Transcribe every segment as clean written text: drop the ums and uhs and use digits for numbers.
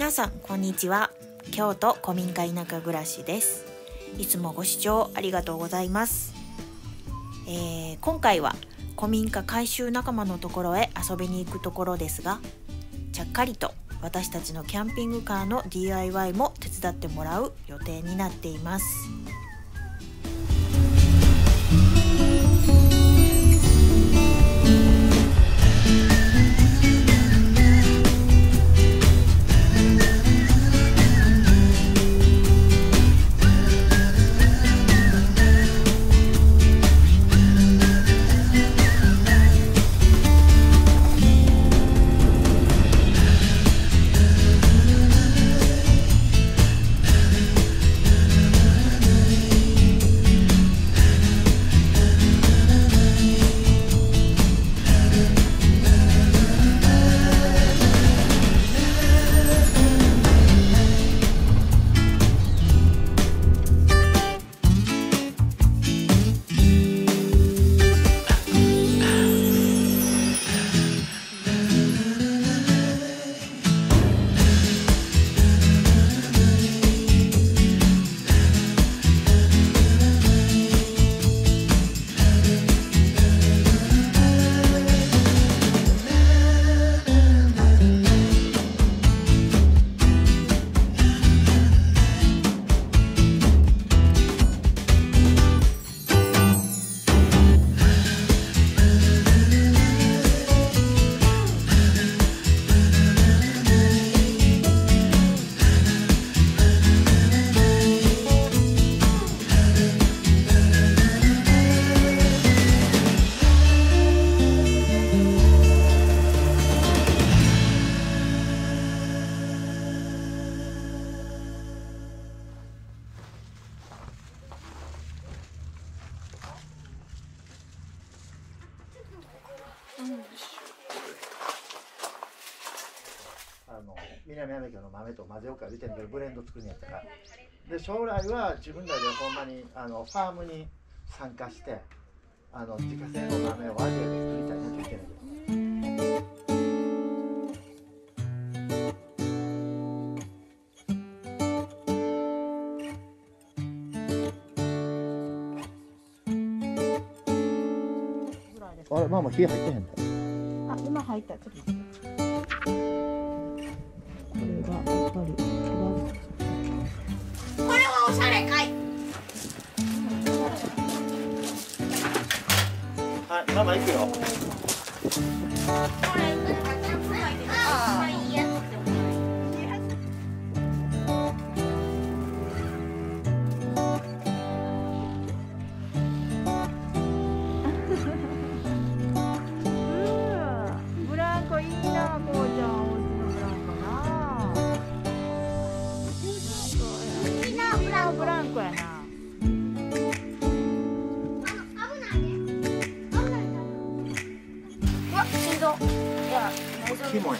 皆さんこんにちは。京都古民家田舎暮らしです。いつもご視聴ありがとうございます。今回は古民家改修仲間のところへ遊びに行くところですが、ちゃっかりと私たちのキャンピングカーの DIY も手伝ってもらう予定になっています。 南アメリカの豆と混ぜようか言うてんけど、ブレンド作るんやったら、で将来は自分らでほんまにファームに参加して自家製の豆をアジアで作りたいなって言ってんだけど。あれ、まあまあ火入ってへんで。 あ、今入った。ちょっと待って。これがやっぱりこれはおしゃれかい。 はい、ママ行くよ。 ブランコいいな、こうちゃん。ブランコやな。 うわ、心臓。いや、大丈夫。 キモい。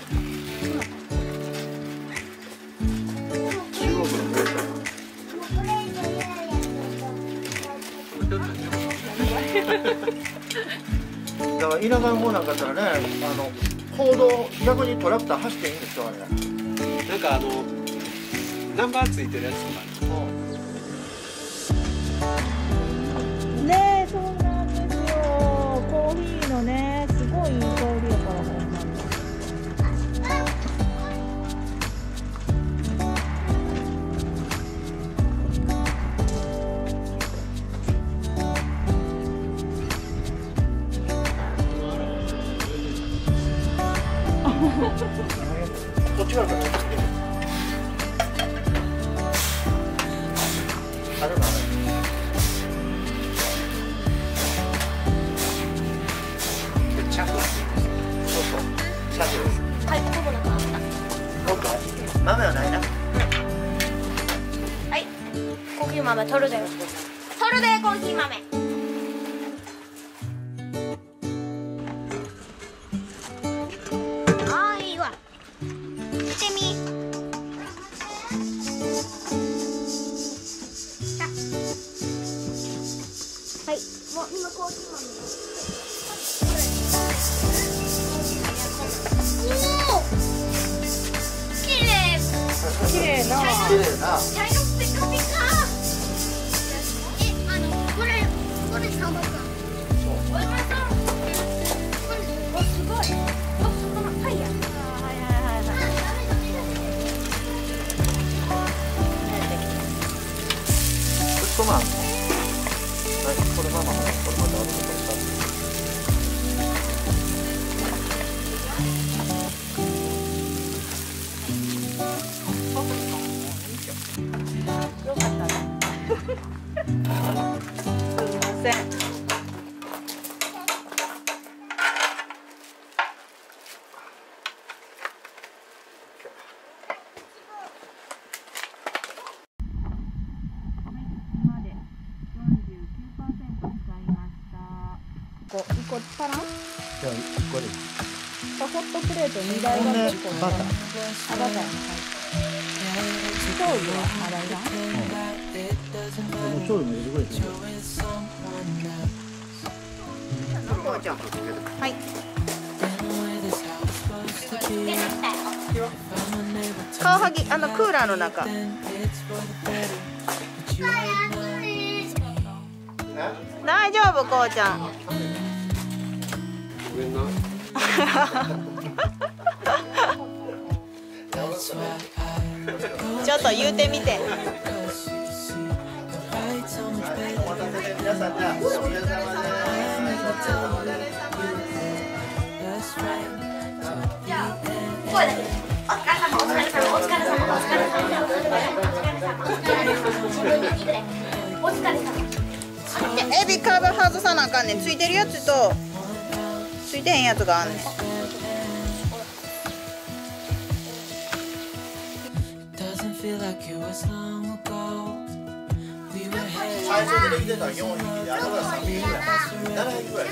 だから田舎の方なんかったらね、公道逆にトラクター走っていいんですよあれ。 なんかナンバーついてるやつとか。 ねえ、そうなんですよ。コーヒーのね、すごいいい香りやからほんまに。 こっち側から。あるな。 チャク。 そうそう。シャツです。 はい、ここだから。 そうか。豆はないな。 はい、コーヒー豆取るで。取るで、コーヒー豆。ああ、いいわ。見てみ。はい、もう今コーヒー豆。おお。綺麗。 綺麗な。 綺麗な。 茶色くてピカピカ。これサバか。おいしそう。おすごい。おそのパイや。 トマト。これママもこれまた後でこれよかったね。すみません。1個足らん？ じゃあ1個でいい。 ホットプレート2台分結構バター。 バター。はい。醤油はまだいらん？ 醤油も入れてくれていい。 はい。カワハギクーラーの中。大丈夫こうちゃん。 ごめんな。 ちょっと言うてみて。 お待たせで皆さんじゃあお疲れ様です。 じゃあ声だけでお疲れ様お疲れ様お疲れ様お疲れ様お疲れ様。 エビカーブ外さなあかんねん。ついてるやつとついてへんやつがあんねん。 最初にできてた4匹で、あとは3匹ぐらい。7匹ぐらい。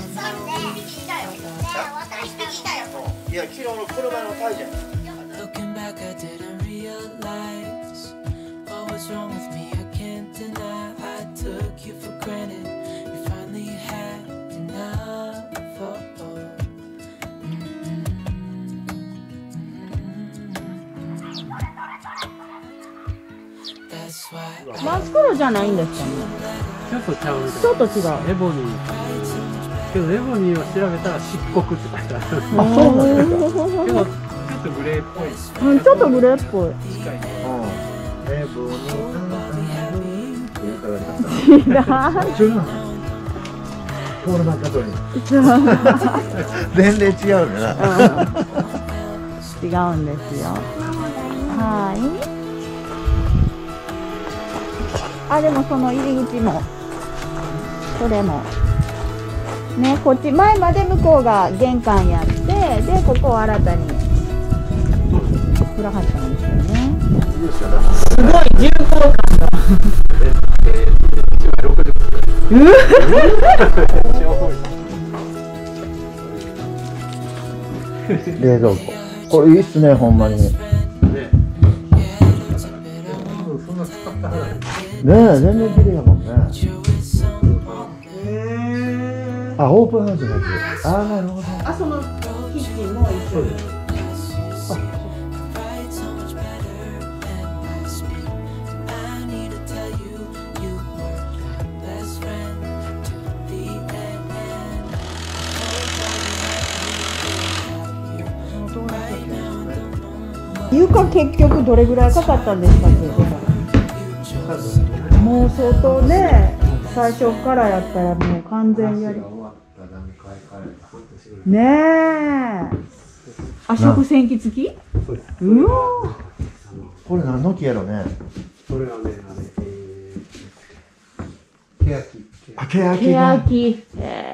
いや、昨日の車のタイじゃん。 マスクロじゃないんですかね。 ちょっとちゃうみたい。 ちょっと違う。 エボニー。けどエボニーを調べたら漆黒って書いてある。 あ、そうなんですか。 けどちょっとグレーっぽい。 うん、ちょっとグレーっぽい。 近い。 エボニー。 知らん。 ポールマッカートニー。全然違うねな。 違うんですよ。はい。あ、でもその入り口もこれもね、こっち前まで向こうが玄関やって、でここを新たに作らはったんですよね。すごい重厚感が。 冷蔵庫。これいいっすね、ほんまに。ねえ、全然綺麗やもんね。あ、オープンハウスのやつ。あ、なるほど。 あ、そのキッチンも一緒に。床結局どれぐらいかかったんですかっていうこと。もう相当ね、最初からやったらもう完全やり。ねえ。圧縮洗機付き？うわ。 これ何の木やろね。 それはね、ケヤキ。 あ、ケヤキ。 ケヤキ。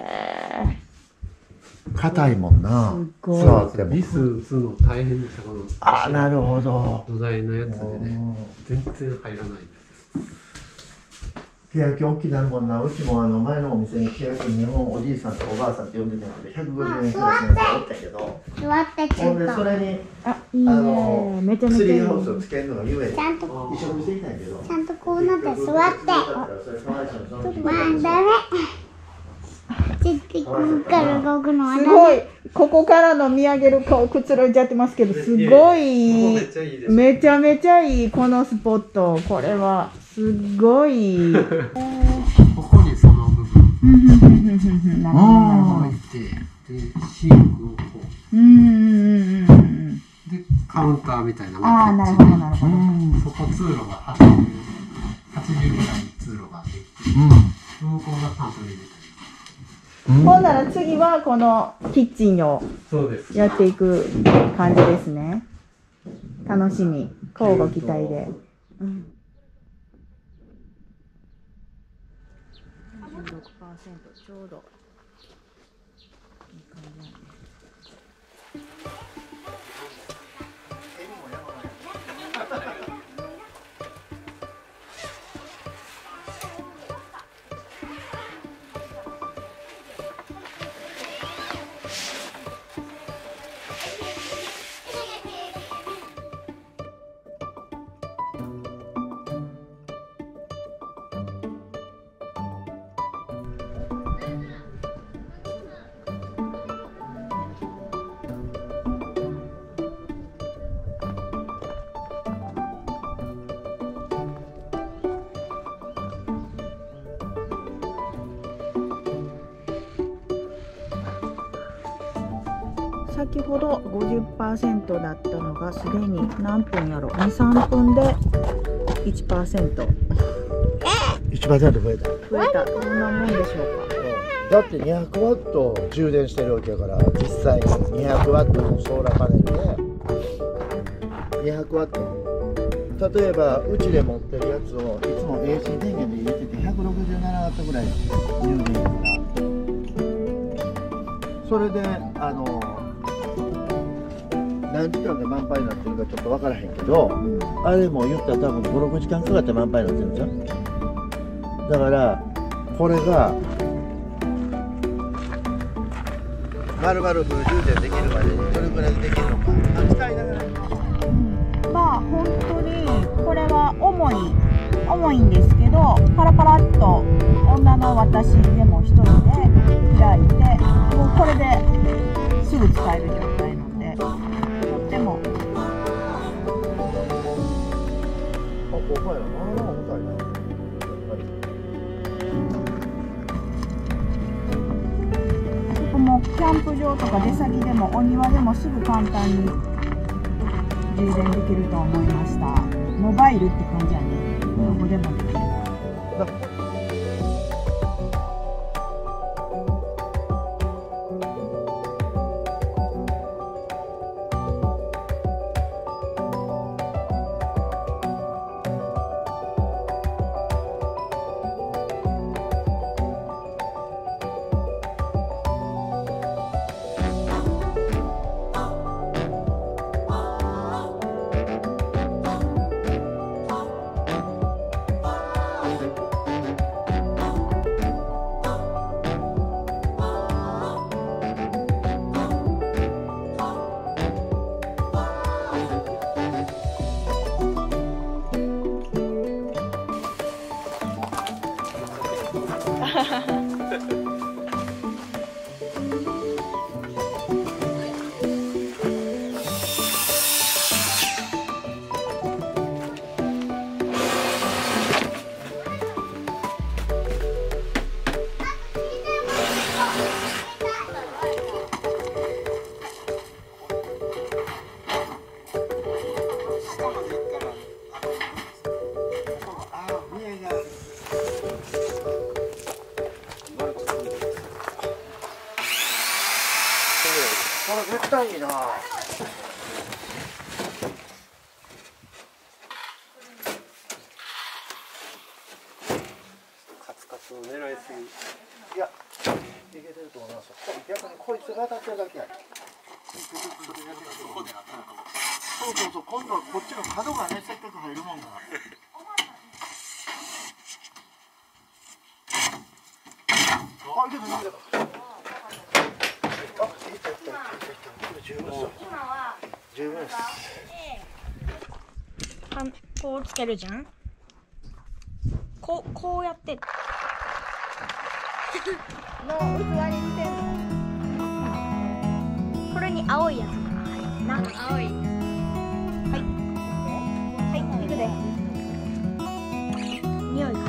硬いもんな。 触っても。 ビス打つの大変でした、この。 あ、なるほど。 土台のやつでね、全然入らないんです。 ケヤキ大きなるもんな。うちも前のお店にケヤキ日本おじいさんとおばあさんって呼んでたんで150円くらいのやつがおったけど、 座ってちほんでょっとそれにあ、いいね。めちゃめちゃいい。 ツリーハウスをつけるのがゆえにちゃんと一緒にしていたんやけど、 ちゃんとこうなって座って。 それかわいそうにそのまあダメ。 ここから動くのはすごい。ここからの見上げる顔くつろいじゃってますけど、すごい。めちゃめちゃいい、このスポット。これは、すごい。 ここにその部分。 なるほど、なるほど。 で、シンクをこう。で、カウンターみたいな。 ああ、なるほど、なるほど。 そこ通路が80ぐらい通路ができて、向こうがパントリーで。 ほんなら次はこのキッチンをやっていく感じですね。楽しみ。交互期待で。16%ちょうどいい感じなんで。先ほど 50% だったのがすでに何分やろ、2、3分で 1%。 1% 増えた。 増えた。どんなもんでしょうか。 だって200ワット充電してるわけやから、実際に200ワットのソーラーパネルで200ワット、例えばうちで持ってるやつをいつも AC 電源で入れてて167ワットぐらい充電やから、それで何時間で満杯になってるかちょっと分からへんけど、あれも言ったら多分5、6時間かかって満杯になってるんじゃん。だからこれが丸々フル充電できるまでにどれくらいできるのか使いながら。 まあ本当にこれは重いんですけど、パラパラっと女の私でも一人で開いて、もうこれですぐ使える状態なので、とっても。 重たいな、重たいな。 ここもキャンプ場とか出先でもお庭でもすぐ簡単に充電できると思いました。モバイルって感じやね。どこでもできる。 これ絶対いいな。 カツカツを狙いすぎ。 いや、いけてると思いますよ。逆にこいつが当たってるだけや。そうそうそう、今度はこっちの角がね、せっかく入るもんだから。あ、いけたいけた。十分です。十分です。 こうつけるじゃん。こうやっての器に似てるの。これに青いやつが入るな。 青い。 はい、いくで。匂い嗅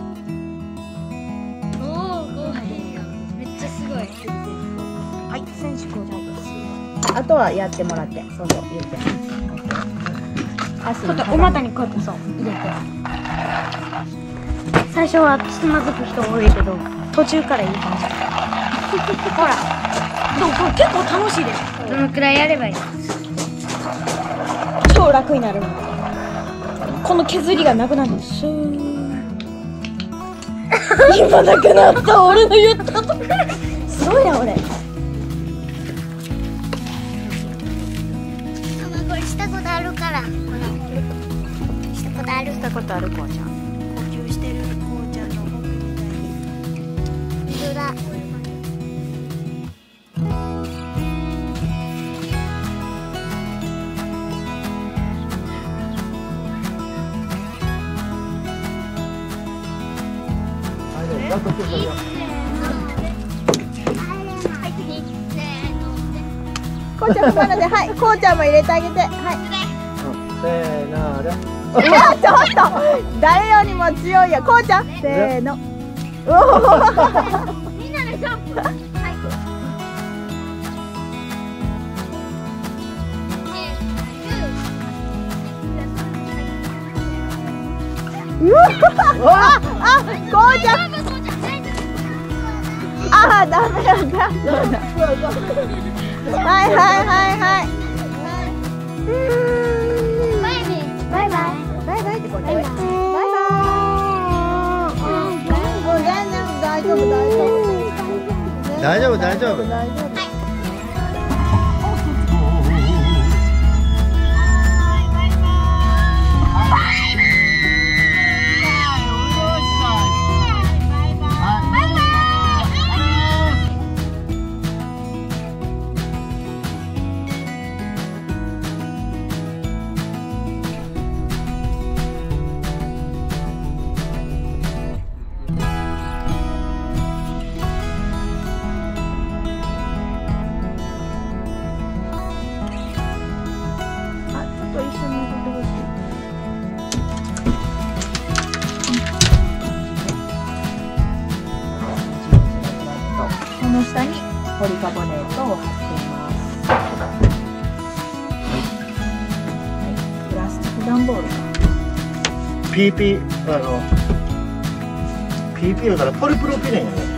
おお、ご飯めっちゃすごい。 はい、選手交代です。あとはやってもらって、そうそう、言って。足にお股にこうやってそう入れて。最初はつまずく人多いけど、途中からいい感じ。ほら。でもこれ結構楽しいです。どのくらいやればいいの？ 超楽になる。この削りがなくなるんです。今なくなった。俺の言ったと。すごいな俺。 これしたことあるから。したことある。 したことあるこうちゃん。呼吸してるこうちゃんの僕みたいに。 本当だ。 ラスト9秒。 こうちゃんもまだで、はい、こうちゃんも入れてあげて、はい。 せーので。 いや、ちょっと、誰よりも強いよ、こうちゃん、せーの。おお。 みんなでジャンプ。はい。 あ、こうちゃん。あ、ダメだ、ダメだ。はいはいはいはい。 バイバイ。バイバイ。 バイバイってこれ。バイバイ。もう大丈夫大丈夫大丈夫。 大丈夫大丈夫。 大丈夫。この下にポリカーボネートを貼っています。はい、プラスチック段ボールか。 PP だからポリプロピレンやね。